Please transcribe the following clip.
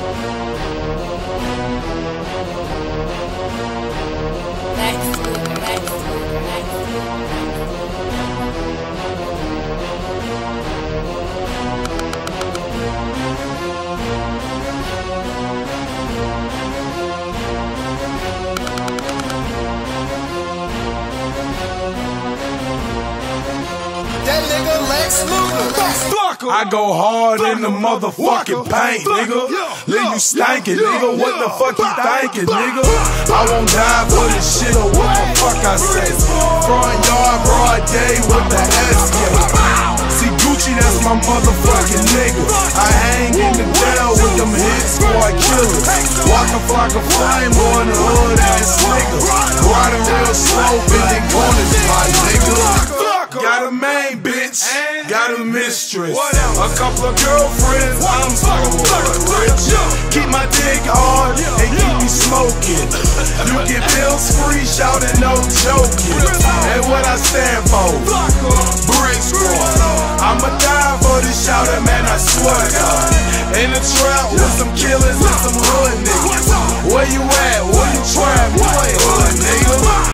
That nigga Lex Luger. I go hard in the motherfucking paint, nigga. Leave you stankin', nigga. What the fuck you thinking, nigga? I won't die for this shit or what the fuck I say. Front yard, broad day with the SK. See Gucci, that's my motherfucking nigga. I hang in the jail with them hit squad killers. Walk a flock of flame on the hood ass nigga. Riding real slow, bending corners, my nigga. Got a main bitch, got a mistress, a couple of girlfriends, I'm so rich. Keep my dick hard and keep me smoking. You get bills free, shouting no joking. And what I stand for, Brick Squad. I'ma die for this shouting, man, I swear to God. In the trap with some killers